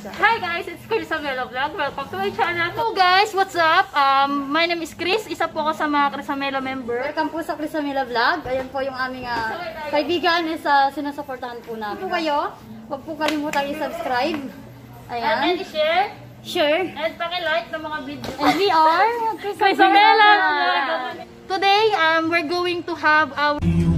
Hi guys, it's Crisamela Vlog. Welcome to my channel. Hello guys, what's up? My name is Chris. Isa po ako sa mga Crisamela member. Welcome po sa Crisamela Vlog. Ayan po yung aming kaibigan is sinusuportahan po namin. Po kayo, huwag po kalimutang i-subscribe. Ayan. And i-share. Share. And paki-like ng mga videos. And we are Crisamela Vlog. Today, we're going to have our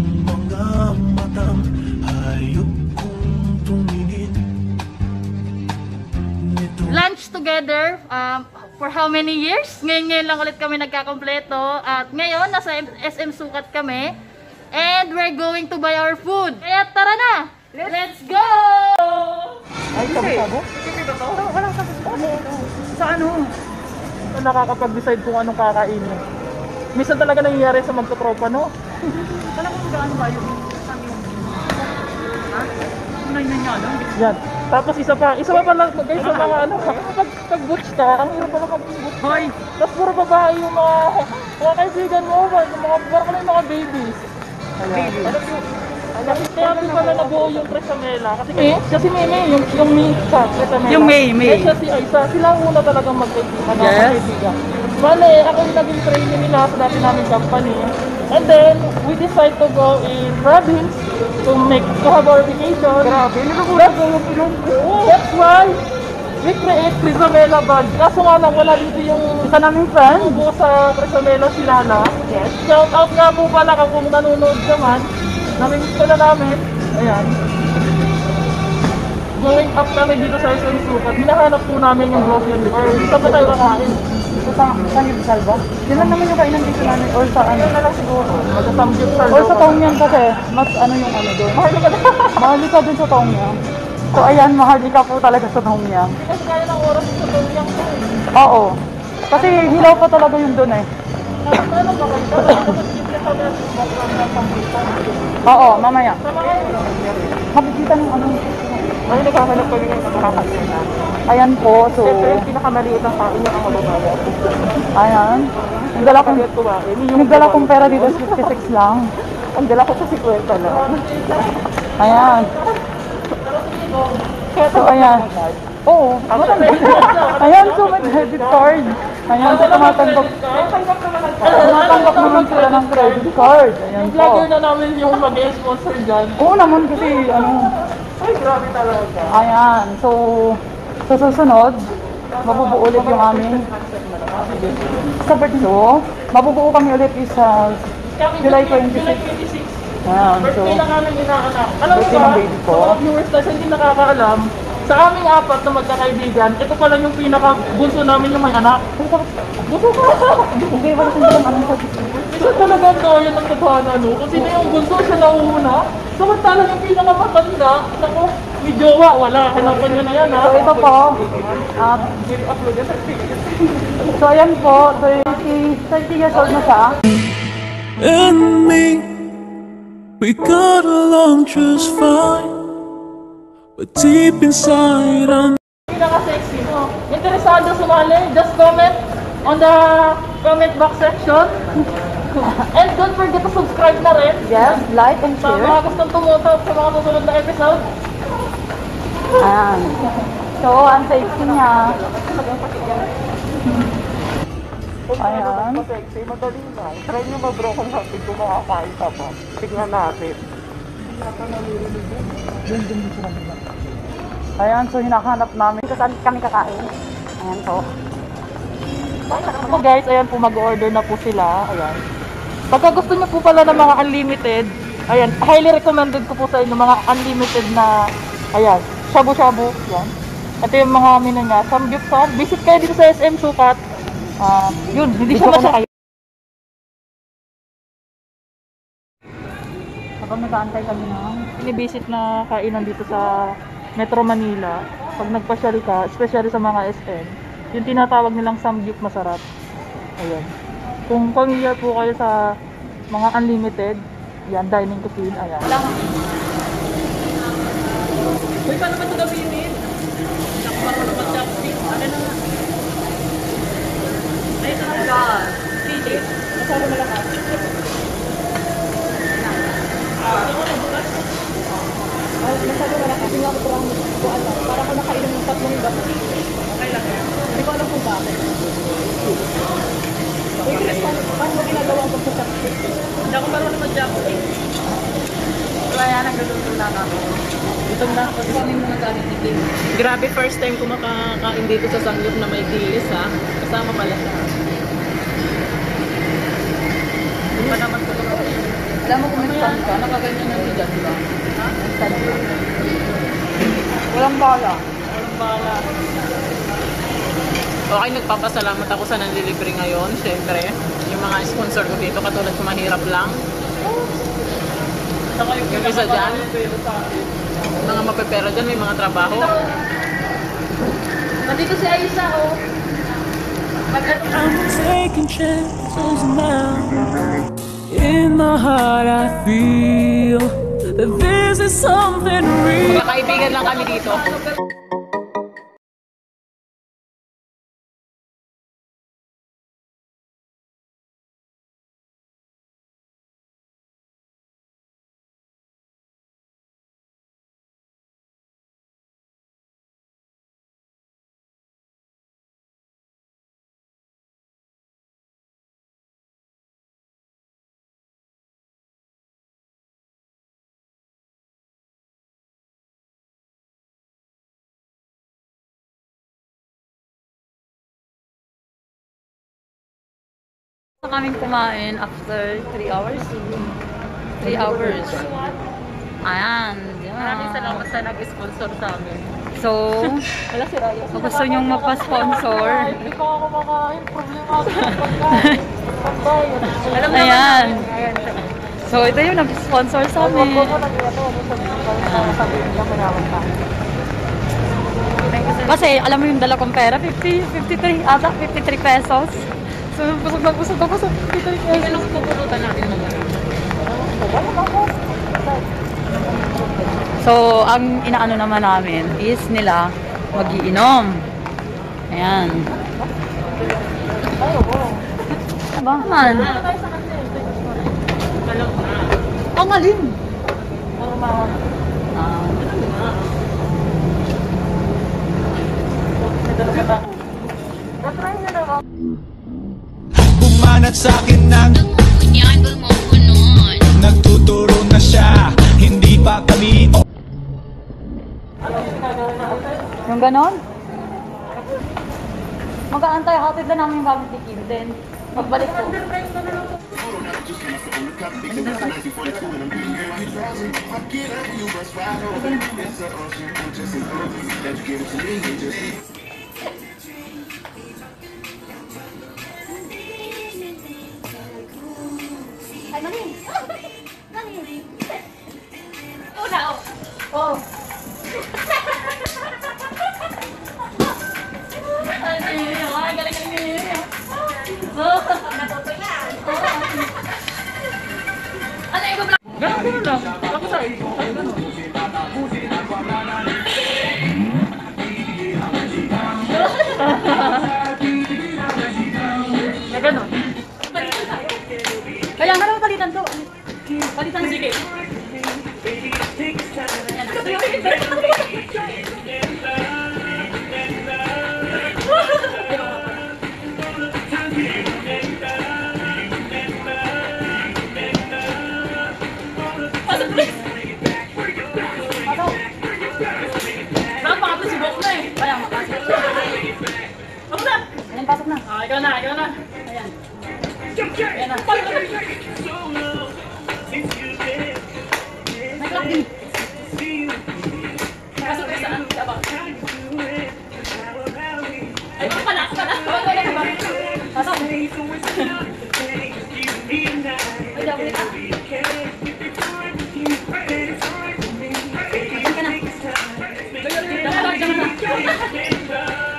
lunch together for how many years? Ngayon lang ulit kami nagkakompleto. At ngayon, nasa SM Sukat kami. And we're going to buy our food. Kaya tara na! Let's go! Ay, sabi-sabo? Walang sabi-sabo. Sa ano? Nakakapag-decide kung anong kakainin. Minsan talaga nangyayari sa magkatropa, no? Talagang gaano ba yung sabi yung ha? Unay na niya, no? Yan. Tapos isa pa pala guys sa mga ano, pag-butch ka, ang hirap pala pag-butch. Hoy! Tapos puro babae yung mga kaibigan mo, parang yung mga babies. Alam mo, kaya po pala nabuo yung Crisamela. Kasi Meme, yung May sa Crisamela. Yung May. Siya si Aisa, sila muna talagang magkaibigan. Yes. Bale, ako yung naging trainee nila sa dati namin company. And then, we decide to go in province to have our vacation. Grabe, that's why we create Crisamela Band. Kaso nga lang, wala dito yung isa naming friend. Buo sa Crisamela si Lala. Yes. Shout out nga po pala kung nanonood ka man. Namimiss ko na namin. Ayan. Going up kami dito sa SM Sukat. Hinahanap po namin yung grocery. Or saan ba tayo kakain? Sa Samgyupsal ba? Yun lang naman yung kainan dito namin. Or sa ano? Yun na lang siguro. Mag-Samgyupsal. Or sa Tongyang kasi. Mas ano yung ano doon. Mahalika dun sa Tongyang. So ayan, mahalika po talaga sa Tongyang. Kasi kaya ng oras sa Tongyang po. Oo. Kasi hilaw pa talaga yun doon eh. Oo, mamaya. Makikita ng ano. Ay, nagkakalap kami ng makakasin na. Ayan po, so siyempre, yung pinakamaliit ng kain yung ang ulubaya. Ayan. Nagdala kong pera dito, 56 lang. Ang dala ko sa 50 lang. Ayan. So, ayan. Oo. Ayan, so may debit card. Ayan, so tumatanggap naman sila ng credit card. Ayan po. Vlogger na namin yung mag-sponsor dyan. Oo naman kasi, ano. Ay, grabe talaga. Ayan, so sa susunod, mabubuo ulit yung aming sa Bertilo. Mabubuo kami ulit sa July 26. Ayan, so birthday na kami inaanak. Alam mo ba, mga viewers na hindi nakakaalam, sa aming apat na magkakaibigan, ito pala yung pinaka-bunso namin yung may anak. Bunso ka! Hindi, wala sila lang anong sabi. Isa talaga ito, yun ang tatawanan, no? Kung sino yung bunso, siya nauuna. Samantalang yung pinaka-matanda, ako, may jowa, wala. Hanapan nyo na yan, ha? So, ito po. So, ayan po. 30 years old na siya. And me, we got along just fine. But deep inside I'm pinaka-sexy mo. Interesado sumali? Just comment on the comment box section. And don't forget to subscribe na rin. Yes, like and Sa share. mga gustong tumutok sa mga susunod na episode. Ayan. So, ang safety niya. Ayan. Sexy, madali lang. Try nyo mag-broken natin kung makakain ka pa. Tignan natin. Ayan, so hinahanap namin kung saan kami kakain. Ayan po. So guys, ayan po, mag-order na po sila. Ayan. Pagka gusto nyo po pala ng mga unlimited, ayan, highly recommended ko po sa inyo mga unlimited na, ayan, shabu-shabu. Ayan. Ito yung mga menu niya. Samgyupsal. Visit kayo dito sa SM Sukat. Yun, hindi siya masakay. Habang nag-aantay kami ng Binibisit na kainan dito sa Metro Manila. Pag nagpasyal ka, especially sa mga SM, yung tinatawag nilang samgyup masarap. Ayan. Kung familiar po kayo sa mga unlimited, yan, dining cuisine, ayan. Uy, paano ba ito gawinin? Nakaparo na mag-chopstick. Ano na nga? Ay, ito na ba? Pili? Masarap na lakas. Masyado wala kasi nga ko parang para ko nakainom ng tatlong gabi. Hindi ako marunong mag-jackpot. Kaya nagluluto lang ako. Gutom na ako. Kami muna gamit ni Kim. Grabe, first time ko makakain dito sa Sanggol na may dilis ha. Kasama pala siya. Hindi pa naman ko ito. Alam mo kung may stand ka, nakaganyan na siya, di ba? Ha? Stand ka. Walang bala. Walang bala. Okay, nagpapasalamat ako sa nanlilibre ngayon. Siyempre, yung mga sponsor ko dito, katulad ko mahirap lang. Yung isa dyan, mga mapepera dyan, may mga trabaho. Nandito si Aisa, oh. I'm taking chances now. In my heart I feel that this is something real. Magkakaibigan lang kami dito. Kaming kumain after 3 hours. 3 hours. Ayan. Maraming salamat sa nag-sponsor sa amin. So, Wala si Raya. kung gusto nyong magpa-sponsor, Hindi ko ako kumakain. Problema ako sa pagkain. Alam naman ayan. namin. So, ito yung nag-sponsor sa Huwag amin. ko sabihin ka, pinawag ka. Kasi, alam mo yung dala kong pera, 53 ata, 53 pesos. So, busog na busog ako sa 53 pesos. Anong pupulutan natin naman? So, ang inaano naman namin is nila magiinom. Ayan. Ba? Man. Alam ko na. Ang alin? Bumanat sa akin ng nagtuturo na siya, hindi pa kami. Yung ganon? Mag-aantay, hatid na namin yung gamit ni Kim. Then, magbalik ko. Ay, mali! Mali! Una, oh! Ganun lang. Ako sa iyo. Ganun. Na ganun. Kaya nga naman palitan to. Palitan. Sige. Napakasibok na eh. Kaya makasok. Ako na. Ayan, pasok na. Ah, ikaw na, ikaw na. Ayan. Ayan na. May clock din. Pasok ka saan? Sabang. Ay, ako pala, ako pala. Pasok. Ay, daw ulit ah. Ayan ka na. Dapat dyan na.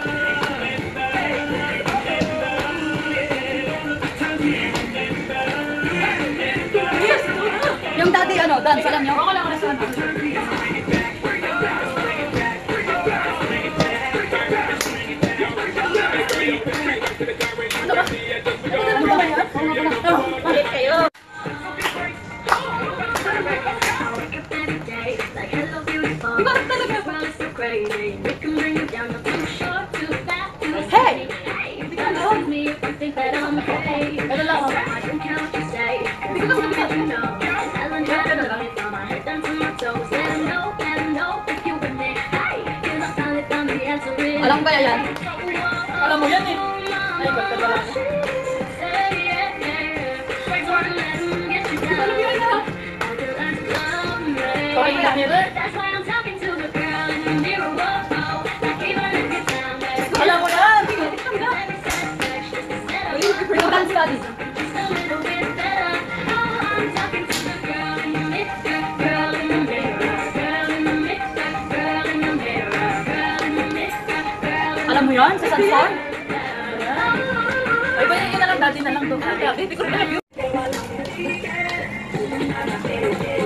Yung dati ano, dance, alam niyo? Ako lang, restaurant. Ano ba yan? Oo nga pala. Balik kayo. Hey! Ano lang ako? Alam ba yan? Alam mo yan eh. Ay, ba't ka pala? Pakinggan na nila. Alam mo yan! Dance study. Alam mo yan? Sa Sansar? Ay, ba yun na lang, dati na lang to. Hindi ko rin alam yun.